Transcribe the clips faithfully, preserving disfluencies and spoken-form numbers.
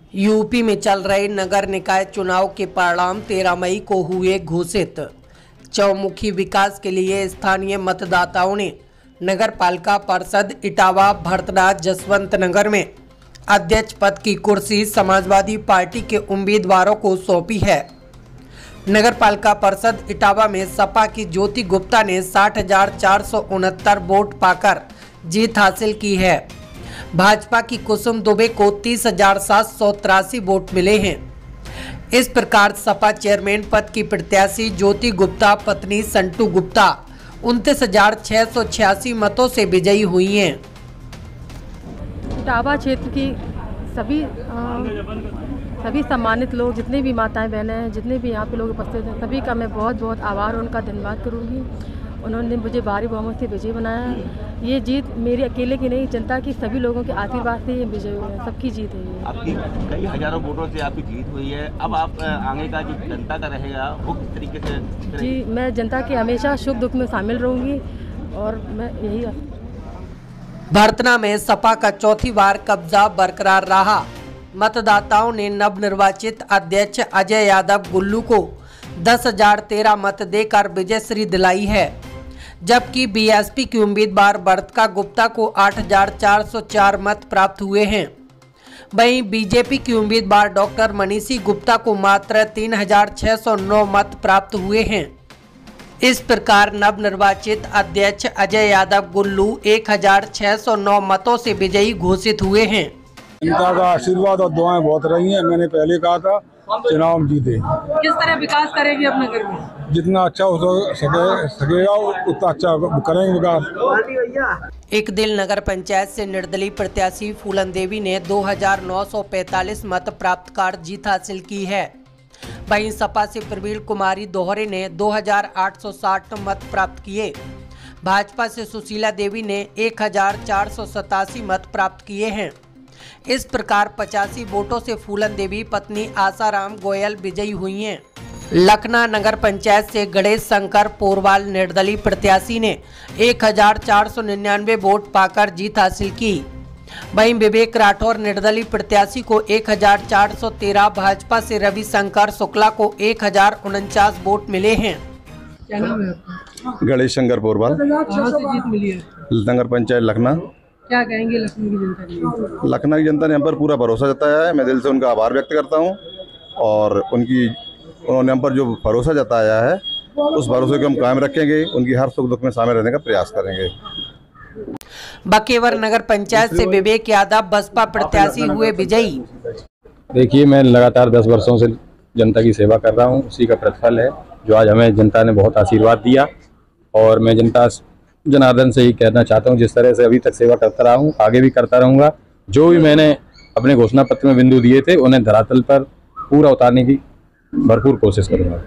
UP में चल रहे नगर निकाय चुनाव के परिणाम तेरह मई को हुए घोषित। चौमुखी विकास के लिए स्थानीय मतदाताओं ने नगर पालिका परिषद इटावा भरतना जसवंत नगर में अध्यक्ष पद की कुर्सी समाजवादी पार्टी के उम्मीदवारों को सौंपी है। नगर पालिका परिषद इटावा में सपा की ज्योति गुप्ता ने साठ हजार चार सौ उनहत्तर वोट पाकर जीत हासिल की है। भाजपा की कुसुम दुबे को तीस हजार सात सौ तिरासी वोट मिले हैं। इस प्रकार सपा चेयरमैन पद की प्रत्याशी ज्योति गुप्ता पत्नी संटू गुप्ता उनतीस हजार छह सौ छियासी मतों से विजयी हुई हैं। इटावा क्षेत्र की सभी आ, सभी सम्मानित लोग, जितने भी माताएं बहनें हैं, जितने भी यहाँ पे लोग उपस्थित हैं, सभी का मैं बहुत बहुत आभार और उनका धन्यवाद करूँगी। उन्होंने मुझे भारी बहुमत से विजयी बनाया। ये जीत मेरी अकेले की नहीं, जनता की सभी लोगों के आशीर्वाद से ये विजय हुए हैं। सबकी जीत है ये। आपकी कई हजारों वोटों से आपकी जीत हुई है। अब आप आगे का जो जनता का रहेगा वो किस तरीके से? जी, मैं जनता के हमेशा सुख दुख में शामिल रहूँगी और मैं यही। भरतना में सपा का चौथी बार कब्जा बरकरार रहा। मतदाताओं ने नवनिर्वाचित अध्यक्ष अजय यादव गुल्लू को दस हजार तेरह मत देकर विजयश्री दिलाई है, जबकि बीएसपी की उम्मीदवार बरतका गुप्ता को आठ हजार चार सौ चार मत प्राप्त हुए हैं। वहीं बीजेपी की उम्मीदवार डॉक्टर मनीषी गुप्ता को मात्र तीन हजार छह सौ नौ मत प्राप्त हुए हैं। इस प्रकार नवनिर्वाचित अध्यक्ष अजय यादव गुल्लू एक हजार छह सौ नौ मतों से विजयी घोषित हुए हैं। जनता का आशीर्वाद और दुआएं बहुत रही हैं। मैंने पहले कहा था चुनाव जीते। किस तरह विकास करेगी अपने नगर में? जितना अच्छा हो सके सकेगा उतना अच्छा करेंगे विकास। एक दिल नगर पंचायत से निर्दलीय प्रत्याशी फूलन देवी ने दो हजार नौ सौ पैंतालीस मत प्राप्त कर जीत हासिल की है। वहीं सपा से प्रवीण कुमारी दोहरे ने दो हजार आठ सौ साठ मत प्राप्त किए। भाजपा से सुशीला देवी ने एक हजार चार सौ सतासी मत प्राप्त किए हैं। इस प्रकार पचासी वोटों से फूलन देवी पत्नी आसाराम गोयल विजयी हुई हैं। लखना नगर पंचायत से गणेश शंकर पोरवाल निर्दलीय प्रत्याशी ने एक हजार चार सौ निन्यानवे वोट पाकर जीत हासिल की। वहीं विवेक राठौर निर्दलीय प्रत्याशी को एक हजार चार सौ तेरह, भाजपा से रविशंकर शुक्ला को एक हजार उनचास वोट मिले हैं। क्या नाम है आपका? गणेश शंकर पोरवाल। कहाँ से जीत मिली है? नगर पंचायत लखना। क्या कहेंगे लखनऊ की जनता के? लखनऊ की जनता ने हम पर पूरा भरोसा जताया है। मैं दिल से उनका आभार व्यक्त करता हूं और उनकी उन्होंने हम पर जो भरोसा जताया है उस भरोसे को हम कायम रखेंगे। उनकी हर सुख दुख में शामिल रहने का प्रयास करेंगे। बकेवर नगर पंचायत से विवेक यादव बसपा प्रत्याशी हुए विजयी। देखिए, मैं लगातार दस वर्षों से जनता की सेवा कर रहा हूं, उसी का प्रतिफल है जो आज हमें जनता ने बहुत आशीर्वाद दिया। और मैं जनता जनार्दन से ही कहना चाहता हूं, जिस तरह से अभी तक सेवा करता रहा हूं आगे भी करता रहूंगा। जो भी मैंने अपने घोषणा पत्र में बिंदु दिए थे उन्हें धरातल पर पूरा उतारने की भरपूर कोशिश करूंगा।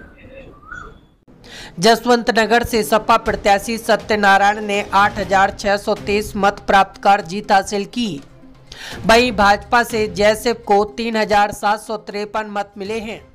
जसवंत नगर से सपा प्रत्याशी सत्यनारायण ने आठ हजार छह सौ तेईस मत प्राप्त कर जीत हासिल की। वहीं भाजपा से जयसिंह को तीन हजार सात सौ तिरपन मत मिले हैं।